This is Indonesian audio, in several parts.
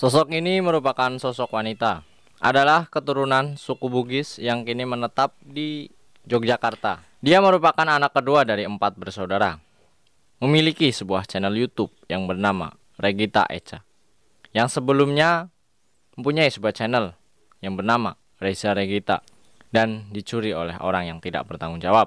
Sosok ini merupakan sosok wanita. Adalah keturunan suku Bugis yang kini menetap di Yogyakarta. Dia merupakan anak kedua dari 4 bersaudara. Memiliki sebuah channel YouTube yang bernama Regita Echa. Yang sebelumnya mempunyai sebuah channel yang bernama Reza Regita dan dicuri oleh orang yang tidak bertanggung jawab.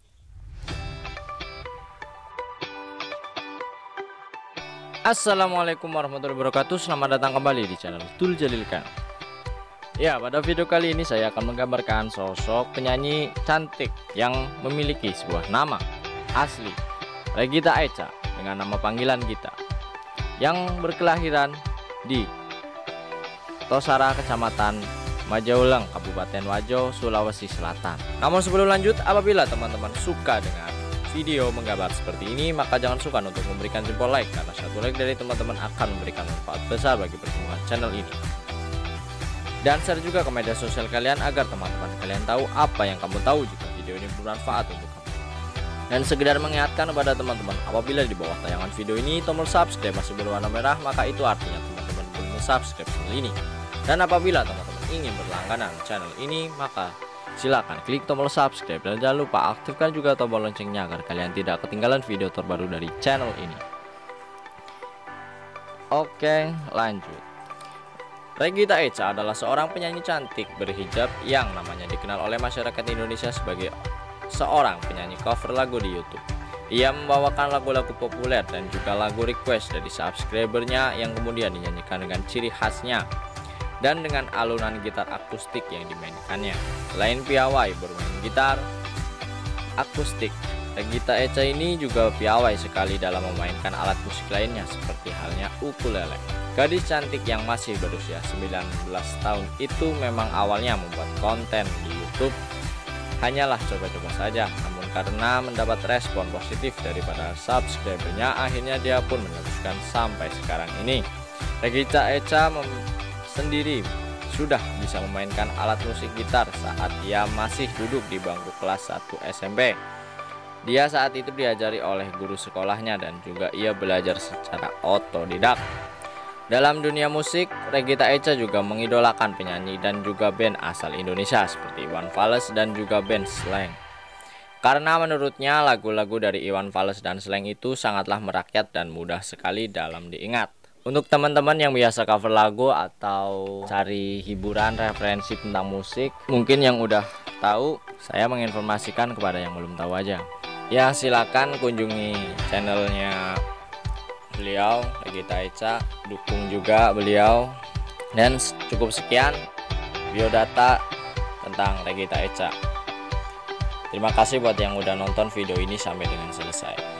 Assalamualaikum warahmatullahi wabarakatuh. Selamat datang kembali di channel Tul Jalilkan. Ya, pada video kali ini saya akan menggambarkan sosok penyanyi cantik yang memiliki sebuah nama asli, Regita Echa, dengan nama panggilan Gita, yang berkelahiran di Tosara, Kecamatan Majauleng, Kabupaten Wajo, Sulawesi Selatan. Namun sebelum lanjut, apabila teman-teman suka dengan video menggambar seperti ini, maka jangan sukar untuk memberikan jempol like, karena satu like dari teman-teman akan memberikan manfaat besar bagi perkembangan channel ini. Dan share juga ke media sosial kalian agar teman-teman kalian tahu apa yang kamu tahu jika video ini bermanfaat untuk kamu. Dan sekedar mengingatkan kepada teman-teman, apabila di bawah tayangan video ini tombol subscribe masih berwarna merah, maka itu artinya teman-teman belum subscribe channel ini. Dan apabila teman-teman ingin berlangganan channel ini, maka silakan klik tombol subscribe dan jangan lupa aktifkan juga tombol loncengnya agar kalian tidak ketinggalan video terbaru dari channel ini. Oke, lanjut. Regita Echa adalah seorang penyanyi cantik berhijab yang namanya dikenal oleh masyarakat Indonesia sebagai seorang penyanyi cover lagu di YouTube. Ia membawakan lagu-lagu populer dan juga lagu request dari subscribernya yang kemudian dinyanyikan dengan ciri khasnya dan dengan alunan gitar akustik yang dimainkannya. Selain piawai bermain gitar akustik, Regita Echa ini juga piawai sekali dalam memainkan alat musik lainnya seperti halnya ukulele. Gadis cantik yang masih berusia 19 tahun itu memang awalnya membuat konten di YouTube hanyalah coba-coba saja, namun karena mendapat respon positif daripada subscribernya, akhirnya dia pun meneruskan sampai sekarang ini. Regita Echa sendiri sudah bisa memainkan alat musik gitar saat ia masih duduk di bangku kelas 1 SMP. Dia saat itu diajari oleh guru sekolahnya dan juga ia belajar secara otodidak. Dalam dunia musik, Regita Echa juga mengidolakan penyanyi dan juga band asal Indonesia seperti Iwan Fals dan juga band Slank. Karena menurutnya lagu-lagu dari Iwan Fals dan Slank itu sangatlah merakyat dan mudah sekali dalam diingat. Untuk teman-teman yang biasa cover lagu atau cari hiburan referensi tentang musik, mungkin yang udah tahu, saya menginformasikan kepada yang belum tahu aja. Ya, silakan kunjungi channelnya beliau, Regita Echa, dukung juga beliau. Dan cukup sekian biodata tentang Regita Echa. Terima kasih buat yang udah nonton video ini sampai dengan selesai.